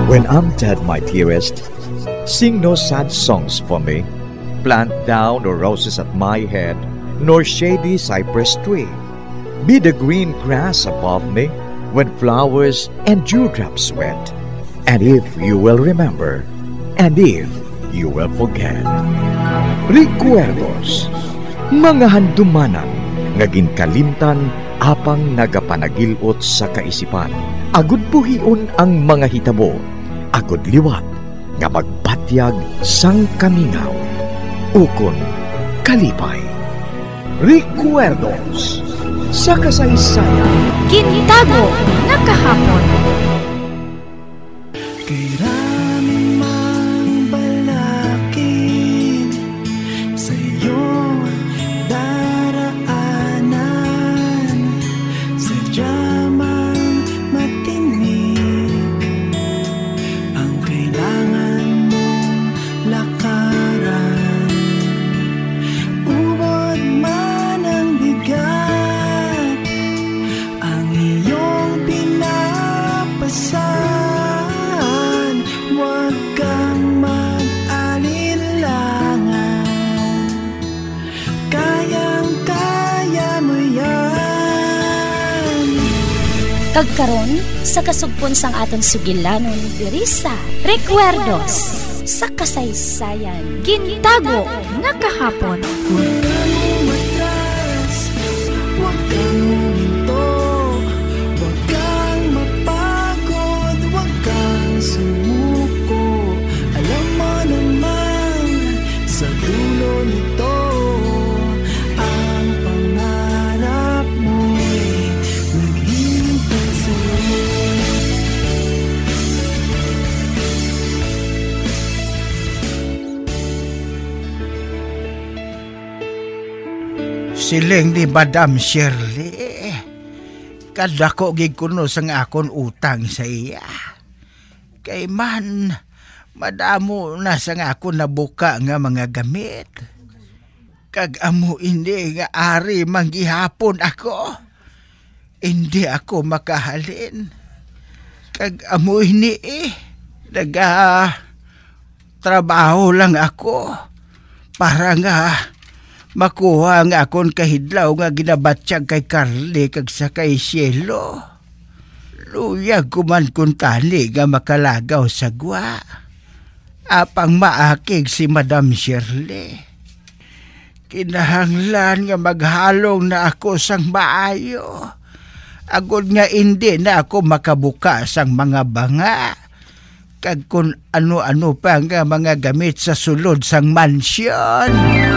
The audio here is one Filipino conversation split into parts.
When I'm dead, my dearest, sing no sad songs for me. Plant down no roses at my head, nor shady cypress tree. Be the green grass above me when flowers and dewdrops wet. And if you will remember, and if you will forget. Recuerdos, mga handumanan, ngaging kalimtan, apang nagapanagilot sa kaisipan. Agud buhion ang mga hitabo, agud liwat, nga magpatyag sang kamingaw. Ukon kalipay. Recuerdos sa kasaysayan. Gintago nga kahapon. Kagkaron sa kasugpon sang aton sugilanon diri sa Recuerdos sa kasaysayan. Gintago nga kahapon. Siling ni Madam Shirley, kadako gig kuno sang akon utang sa iya. Kay man, madamo na sang akon nabuka nga mga gamit. Kag amo hindi nga ari manggihapon ako. Hindi ako makahalin. Kag amo ini trabaho lang ako para nga makuha nga akon kahidlaw nga ginabatsyag kay Carly kag sa kay Cielo. Luyag kuman kun tani nga makalagaw sa gwa. Apang maakig si Madam Shirley. Kinahanglan nga maghalong na ako sang maayo. Agod nga hindi na ako makabuka sang mga banga. Kag kun ano-ano pa nga mga gamit sa sulod sang mansyon.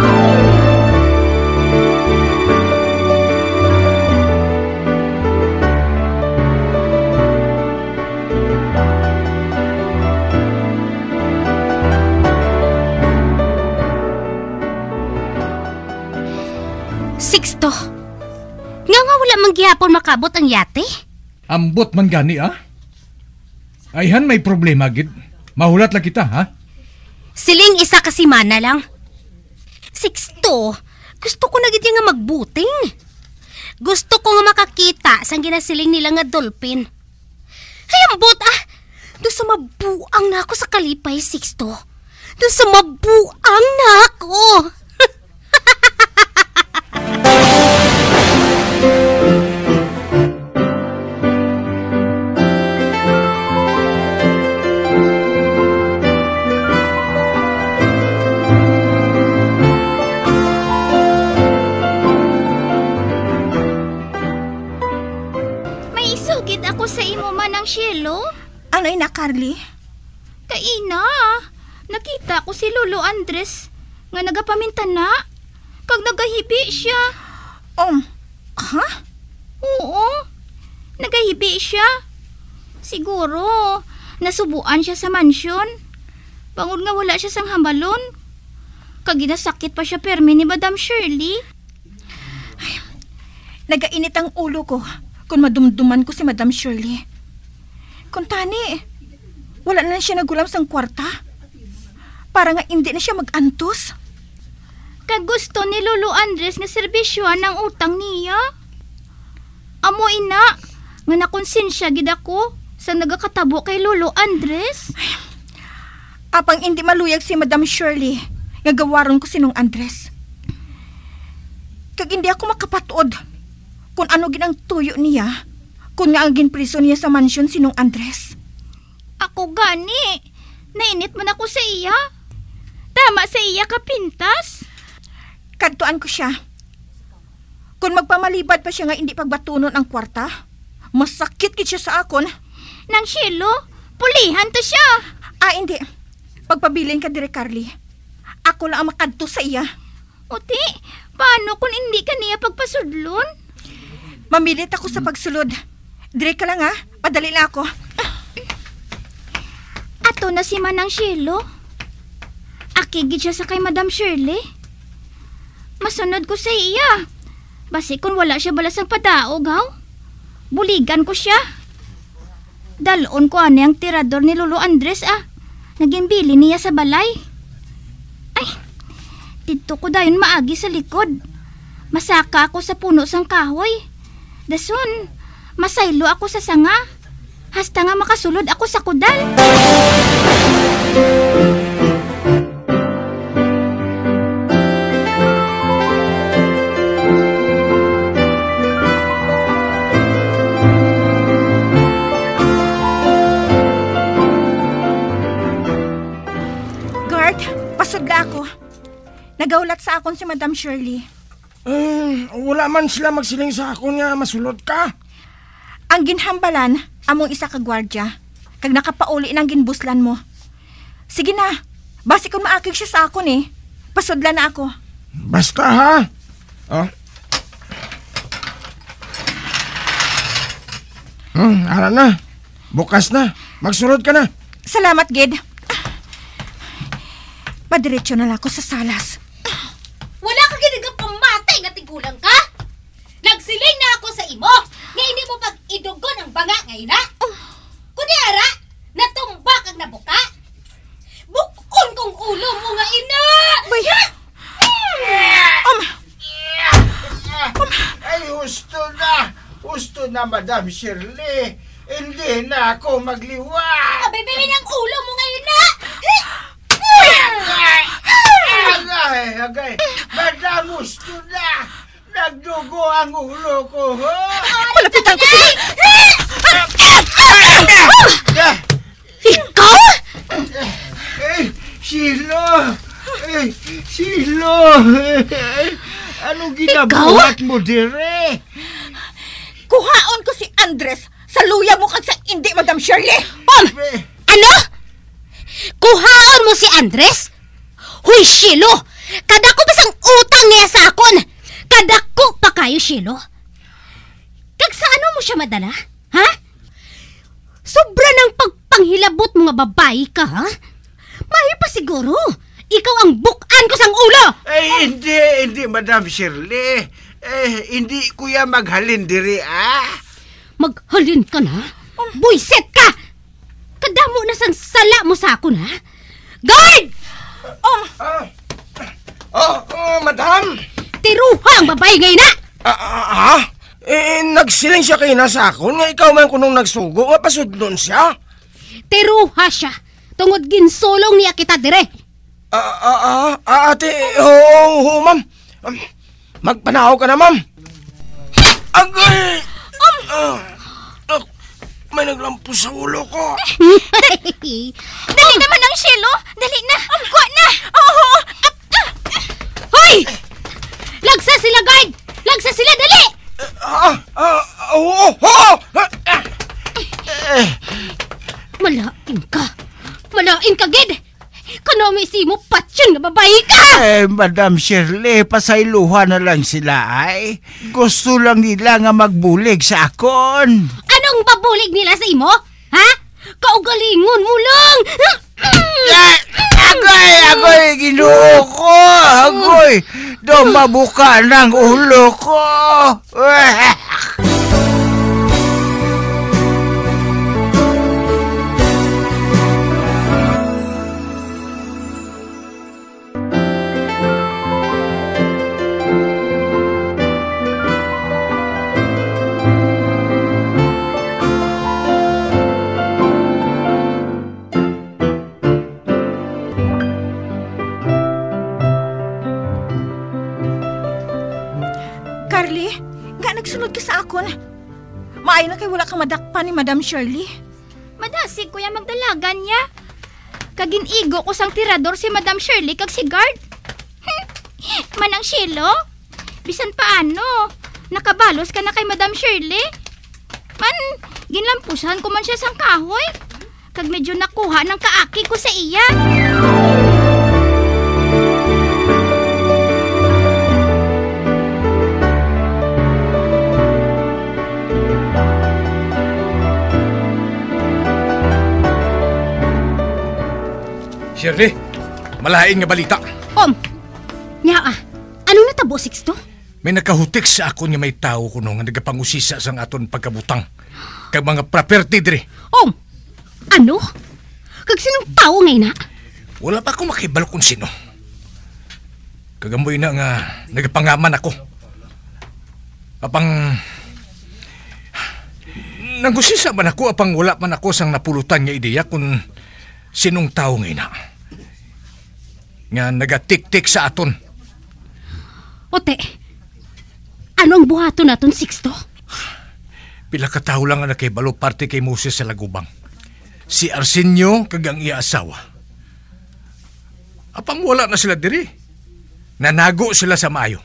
Sixto, nga wala manggihapon makabot ang yate? Ambot man gani Ayhan may problema gid. Mahulat lang kita Siling isa ka simana lang. Sixto, gusto ko na gid nga magbuting. Gusto ko nga makakita sang ginasiling nila nga dolphin. Ay ambot do sa mabuang na ako sa kalipay, Sixto. Do sa mabuang na ako. May isugid ako sa imo manang Cielo. Ano'y na, Carly? Kaina, nakita ko si Lolo Andres nga nagapaminta na. Kag nagahibi siya. Ha? Oo, nagahibi siya. Siguro, nasubuan siya sa mansyon. Bangod nga wala siya sang hambalon. Kag ginasakit pa siya permi ni Madam Shirley. Ay, nagainit ang ulo ko kung madumduman ko si Madam Shirley. Kung tani, wala na siya nagulam sang kwarta. Para nga hindi na siya mag-antos. Kag gusto ni Lolo Andres nga serbisyoan ng utang niya. Amo ina, nga nakonsensya gid ako sa nagakatabo kay Lolo Andres. Apang hindi maluyag si Madam Shirley, nga gawaron ko sinong Andres. Kag hindi ako makapatuod kung ano ginang tuyo niya, kung nga ang ginpriso niya sa mansyon sinong Andres. Ako gani, nainit man ako sa iya. Tama sa iya kapintas. Kadtuan ko siya. Kung magpamalibad pa siya nga hindi pagbatunon ang kwarta, masakit kit siya sa akon. Nang Shilo, pulihan to siya. Hindi. Pagpabilin ka, Dire Carly. Ako lang ang makadto sa iya. Uti, paano kung hindi ka niya pagpasudlon? Mamilit ako sa pagsulod. Dire ka lang ha, padali lang ako. Ato na si Manang Shilo. Akigid siya sa kay Madam Shirley. Masunod ko sa iya. Basi kung wala siya balasang padaog, haw. Buligan ko siya. Dalon ko ani ang tirador ni Lolo Andres, Naging bili niya sa balay. Ay, dito ko dayon maagi sa likod. Masaka ako sa puno sang kahoy. Dason, masaylo ako sa sanga. Hasta nga makasulod ako sa kudal. Pasudla ako. Nagaulat sa akon si Madam Shirley. Wala man sila magsiling sa ako nga masulod ka. Ang ginhambalan, among isa ka gwardya. Kag nakapauli ng ginbuslan mo. Sige na, basi kung maakig siya sa akon pasudla na ako. Basta ha. Ara na. Bukas na. Magsulod ka na. Salamat, Gid. Madiretso na lang ako sa salas. Wala ka ginigang pamatay nga tigulang ka? Nagsiling na ako sa imo nga hindi mo pag-idugon ang banga ngayon na? Kunyara, natumba kang nabuka? Bukon kong ulo mo nga ina! Bay! Ay, husto na! Husto na, Madam Shirley! Hindi na ako magliwa! Abay-bebe ng ulo mo ngayon na! Agay! Madam, husto na! Nagdugo ang ulo ko, ho! Palapitan ko sila! Ikaw? Silo! Silo! Anong ginabuhat mo, dire? Kuhaon ko si Andres sa luya mo kag sa hindi, Madam Shirley! Ano? Kuhaon mo si Andres? Huy, Shilo! Kadako ba sang utang niya sa akon? Kadako pa kayo, Shilo? Kag sa ano mo siya madala? Ha? Sobra ng pagpanghilabot mga babae ka, ha? Mahal pa siguro. Ikaw ang bukan ko sang ulo! Hindi, Madam Shirley. Hindi kuya maghalin diri, Maghalin ka na? Buiset ka! Kadamo na sang sala mo sa akon, ha? Guard! Madam! Tiruha ang babae ngayon na! Nagsiling siya kayo na sa ako nga ikaw man kunong nagsugo nga pasudlon siya. Tiruha siya. Tungod ginsulong niya kita dire. Ate, oo, ma'am. Magpanaw ka na, ma'am. Agay! May naglampo sa ulo ko. Dali naman ang Shilo. Dali na. Kuha na. Hoy! Lagsa sila, guard! Lagsa sila, dali! Malain ka. Malain ka, Gid. Kano may si mo patsyon na babae ka! Madam Shirley, pasayluhan na lang sila, ay. Gusto lang nila nga magbulig sa akon. Anong babulig nila sa imo? Ha? Kaugalingon mo lang! Agoy, Ginoo ko! Agoy! Mabuka ng ulo ko! pa ni Madam Shirley? Madasig kuya magdalagan niya. Kaginigo ko sang tirador si Madam Shirley kag si guard. Manang Shilo, bisan paano, nakabalos ka na kay Madam Shirley? Man, ginlampusan ko man siya sang kahoy. Kag medyo nakuha ng kaaki ko sa iya. Shirley, malain nga balita. Nya ano natabo, Sixto? May nakahutik sa ako nga may tao kuno nga nagapangusisa sang aton pagkabutang. Kag mga property diri. Ano? Kag sinong tao ngay na? Wala pa ako makibalo kung sino. Kagamoy na nga nagapangaman ako. Apang nangusisa man ako apang wala man ako sang napulutan nga ideya kung sinong tao ngay na. Nga nagatik-tik sa aton. Ote, ano ang buhato naton, Sixto? Pila ka tao lang ang nakibalo parte kay Moses sa Lagubang. Si Arsenio kag ang iya asawa. Apang wala na sila diri. Nanago sila sa maayo.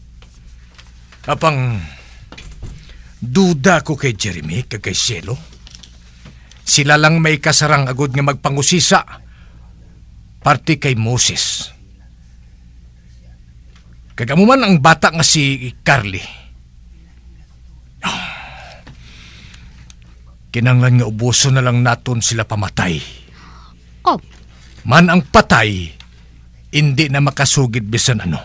Apang duda ko kay Jeremy kag kay Cielo. Sila lang may kasarang agod nga magpangusisa parte kay Moses. Kagamuman ang bata nga si Carly. Kinanglan nga ubuso na lang naton sila pamatay. Man ang patay, hindi na makasugid bisan ano.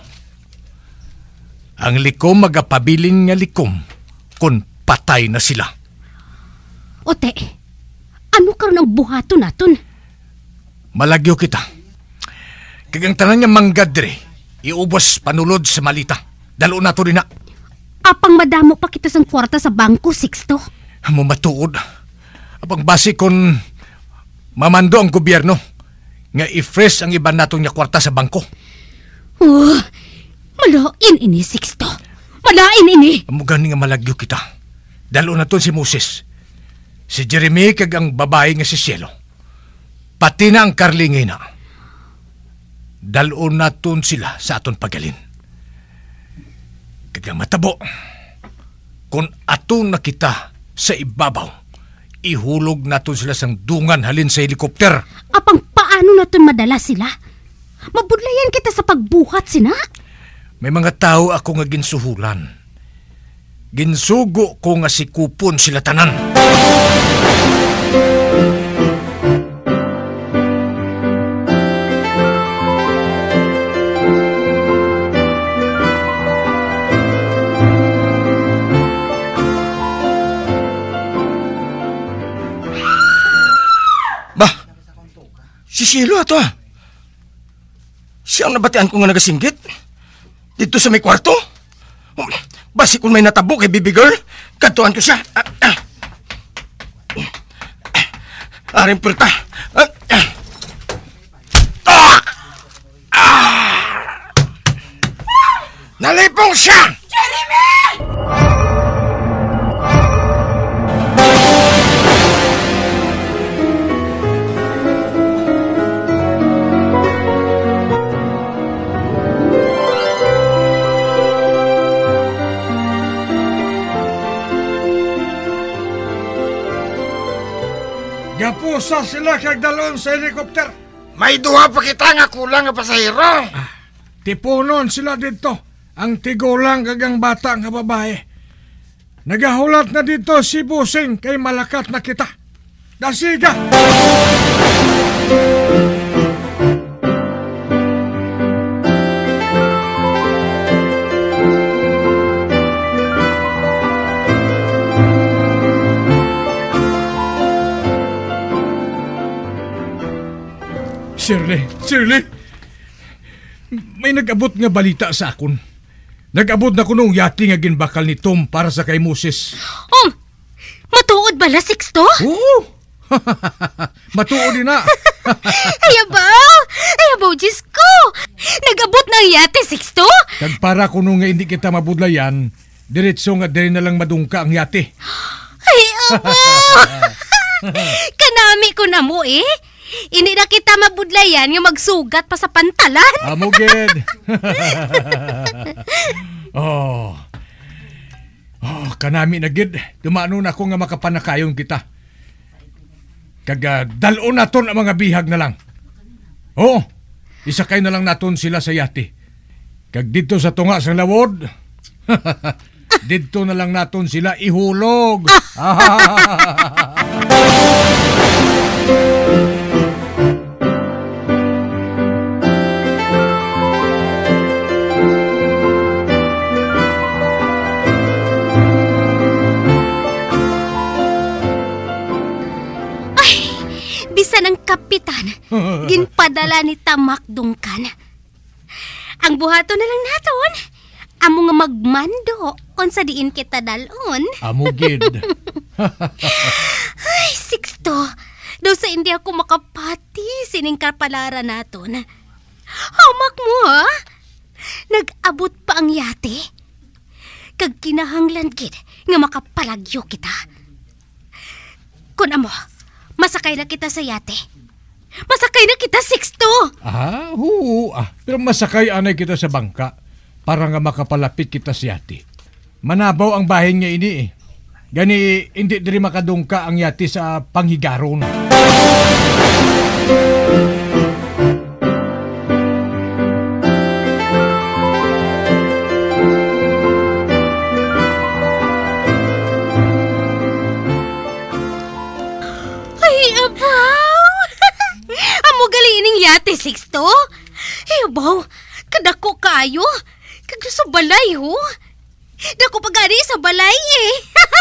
Ang likom magapabilin nga likom kung patay na sila. Ote, ano karon ang buhato naton? Malagyo kita. Kagang tanan nga manggad dire, iubos panulod sa malita. Dalo na to rin na. Apang madamo pa kita sang kwarta sa bangko, Sixto. Matuod. Apang base kon mamando ang gobyerno nga i-fresh ang iban naton nga kwarta sa bangko. Malain ini, Sixto. Malain ini. Amo gani nga malagyo kita. Dalo na to si Moses, si Jeremy kag ang babae nga si Cielo. Pati na ang Carly ngayon na. Dalon naton sila sa aton pagalin. Kaya matabo, kung aton nakita sa ibabaw, ihulog naton sila sang dungan halin sa helikopter. Apang paano naton madala sila? Mabudlayan kita sa pagbuhat, sina? May mga tao ako nga ginsuhulan. Ginsugo ko nga si kupon sila tanan. Si Cielo ato ah. Siya ang nabatian ko nga nagasinggit. Dito sa may kwarto. Basi kung may natabo kay baby girl, katuan ko siya. Aring pulta. Nalipong siya! Jeremy! Gapusa sila kag dalon sa helikopter. May duha pa kita nga kulang nga pasahero. Tipunon sila dito. Ang tigulang kag ang bata nga babae. Nagahulat na dito si Busing kay malakat na kita. Dasiga! Shirley, may nag-abot nga balita sa akon. Nag-abot na kunong yati nga ginbakal ni Tom para sa kay Moses. Matuod bala, Sixto? Oo! Matuod din na. Ayabaw, Diyos ko! Nag-abot na ang yate, Sixto? Kag para kunong nga hindi kita mabudlayan, diretso nga diri na lang madungka ang yate. Ay, abaw! Kanami ko na mo eh. Hindi na kita mabudlayan yung magsugat pa sa pantalan. Amugid. Kanami na gid. Dumano na ko nga makapanakayon kita. Dalon naton ang mga bihag na lang. Isakay na lang naton sila sa yati. Kag dito sa tunga sa lawod, dito na lang naton sila ihulog. Bisan ang kapitan, ginpadala ni Tamak Dungkan. Ang buhato na lang naton, amo nga magmando kung sa diin kita dalon. Amugid. Ay, Sixto, daw sa hindi ako makapati sining kapalaran naton. Hamak mo ha? Nag-abot pa ang yate. Kag kinahanglan gid nga makapalagyo kita. Kun amo, masakay na kita sa yate. Masakay na kita, Sixto! Pero masakay anay kita sa bangka para nga makapalapit kita sa yate. Manabaw ang bahin niya ini eh. Gani, hindi diri makadungka ang yate sa panghigaron. Yate, Sixto? Baw, kadako kayo. Kag sa balay, ho? Dako pa gani sa balay, eh.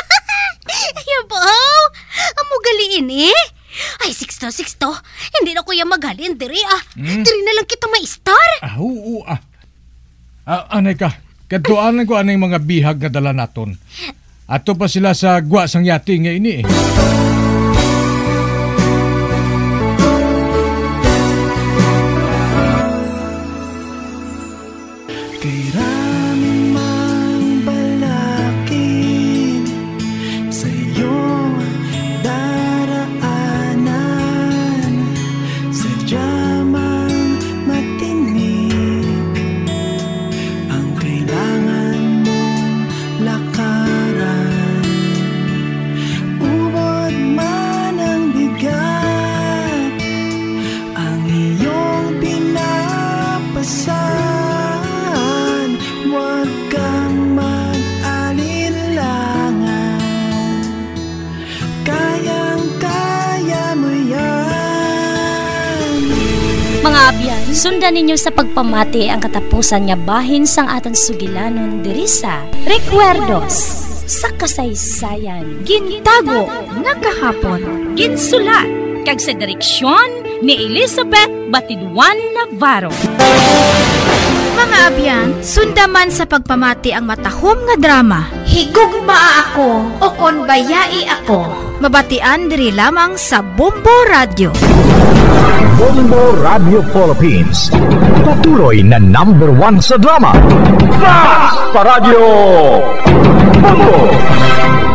Baw, amo galiin, eh. Ay, Sixto, hindi na kuya magalin, diri, Diri na lang kita maistar. Anay ka, kaduanan ko anay mga bihag na dala naton. Ato pa sila sa gwa sang yate nga ini, eh. Sundan ninyo sa pagpamati ang katapusan nga bahin sang atan sugilanon diri sa Recuerdos sa kasaysayan. Gintago nga kahapon. Ginsulat kag sa direksyon ni Elizabeth Batiduan Navarro. Mga abyan, sundaman sa pagpamati ang matahom nga drama. Higugma ako o kon bayai ako. Mabatian diri lamang sa Bombo Radio. Bombo Radio Philippines. Patuloy na #1 sa drama. Fast pa Radio! Bombo!